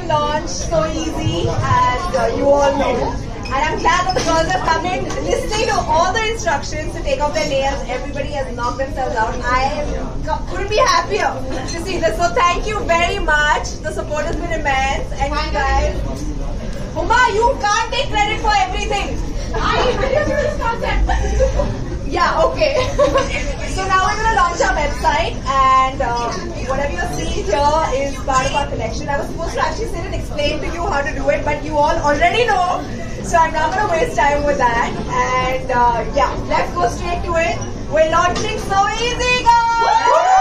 launch Soezi, as you all know. And I'm glad that the girls have come in, listening to all the instructions to take off their nails. Everybody has knocked themselves out. I couldn't be happier to see this. So thank you very much. The support has been immense. And you guys, Huma, you can't take credit for everything. I really do this concept. Yeah, okay. So now we're going to launch our website, and whatever you're seeing here is part of our collection. I was supposed to actually sit and explain to you how to do it, but you all already know. So I'm not going to waste time with that. And yeah, let's go straight to it. We're launching Soezi, guys!